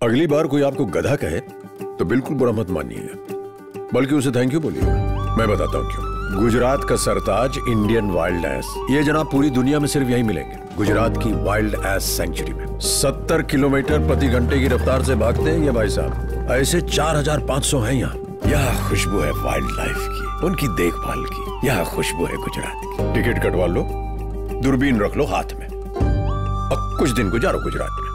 अगली बार कोई आपको गधा कहे तो बिल्कुल बुरा मत मानिएगा, बल्कि उसे थैंक यू बोलिएगा। मैं बताता हूँ क्यों। गुजरात का सरताज इंडियन वाइल्ड एस, ये जनाब पूरी दुनिया में सिर्फ यही मिलेंगे, गुजरात की वाइल्ड एस सेंचुरी में। 70 किलोमीटर प्रति घंटे की रफ्तार से भागते हैं ये भाई साहब। ऐसे 4500 हैं यहाँ। यह खुशबू है वाइल्ड लाइफ की, उनकी देखभाल की। यह खुशबू है गुजरात की। टिकट कटवा लो, दूरबीन रख लो हाथ में और कुछ दिन गुजारो गुजरात में।